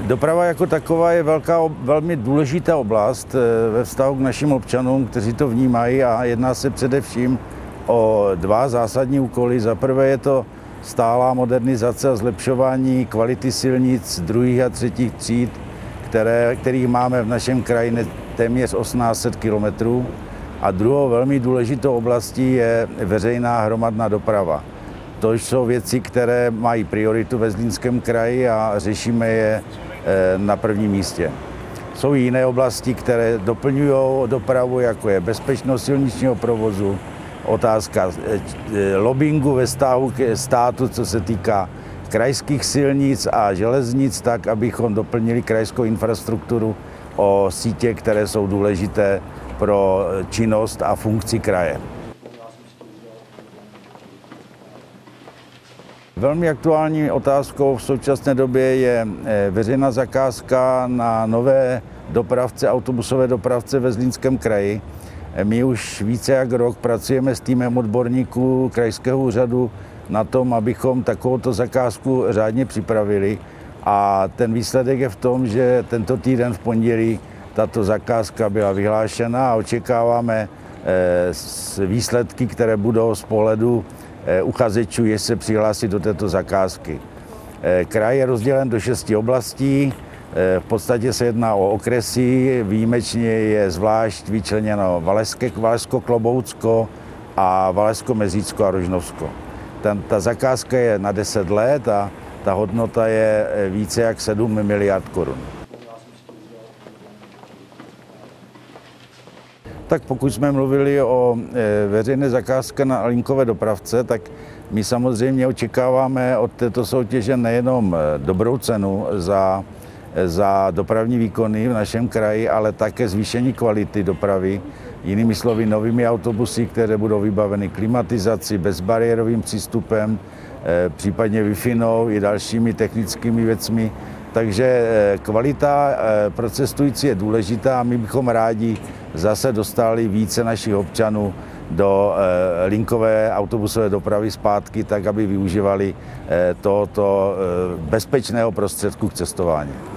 Doprava jako taková je velmi důležitá oblast ve vztahu k našim občanům, kteří to vnímají, a jedná se především o dva zásadní úkoly. Za prvé je to stálá modernizace a zlepšování kvality silnic druhých a třetích tříd, kterých máme v našem kraji téměř 1800 kilometrů. A druhou velmi důležitou oblastí je veřejná hromadná doprava. To jsou věci, které mají prioritu ve Zlínském kraji a řešíme je na prvním místě. Jsou jiné oblasti, které doplňují dopravu, jako je bezpečnost silničního provozu, otázka lobbingu ve vztahu k státu, co se týká krajských silnic a železnic, tak, abychom doplnili krajskou infrastrukturu o sítě, které jsou důležité pro činnost a funkci kraje. Velmi aktuální otázkou v současné době je veřejná zakázka na nové dopravce, autobusové dopravce ve Zlínském kraji. My už více jak rok pracujeme s týmem odborníků krajského úřadu na tom, abychom takovouto zakázku řádně připravili. A ten výsledek je v tom, že tento týden v pondělí tato zakázka byla vyhlášena a očekáváme výsledky, které budou z pohledu uchazečů, jestli se přihlásí do této zakázky. Kraj je rozdělen do 6 oblastí, v podstatě se jedná o okresy, výjimečně je zvlášť vyčleněno Valašsko-Kloboutsko a Valašsko-Mezícko a Rožnovsko. Ta zakázka je na 10 let a ta hodnota je více jak 7 miliard korun. Tak pokud jsme mluvili o veřejné zakázce na linkové dopravce, tak my samozřejmě očekáváme od této soutěže nejenom dobrou cenu za dopravní výkony v našem kraji, ale také zvýšení kvality dopravy. Jinými slovy, novými autobusy, které budou vybaveny klimatizací, bezbariérovým přístupem, případně Wi-Fi i dalšími technickými věcmi. Takže kvalita pro cestující je důležitá a my bychom rádi zase dostali více našich občanů do linkové autobusové dopravy zpátky, tak aby využívali tohoto bezpečného prostředku k cestování.